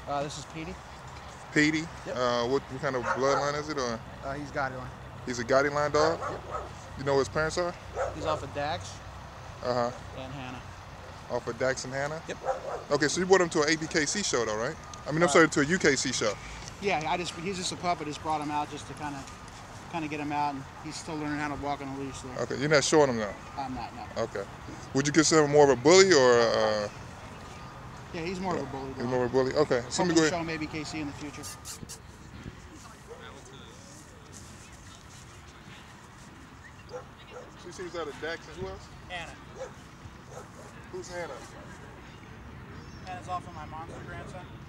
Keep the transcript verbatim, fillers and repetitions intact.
Uh, this is Petey. Petey? Yep. Uh, what, what kind of bloodline is it? Or Uh, he's Gottyline. he's a Gottyline dog? Yep. You know who his parents are? He's off of Dax Uh-huh. and Hannah. Off of Dax and Hannah? Yep. Okay, so you brought him to an A B K C show though, right? I mean, I'm Uh, sorry, to a U K C show. Yeah, I just he's just a pup. I just brought him out just to kind of kind of get him out, and he's still learning how to walk on a leash. So Okay, you're not showing him now? I'm not, no. Okay. Would you consider him more of a bully or uh, Yeah, he's more of a bully. he's more of a bully? Okay, so let me go Hoping to ahead. show him A B K C in the future. She seems out of Dax and who else? Hannah. Who's Hannah? Hannah's off of my mom's grandson.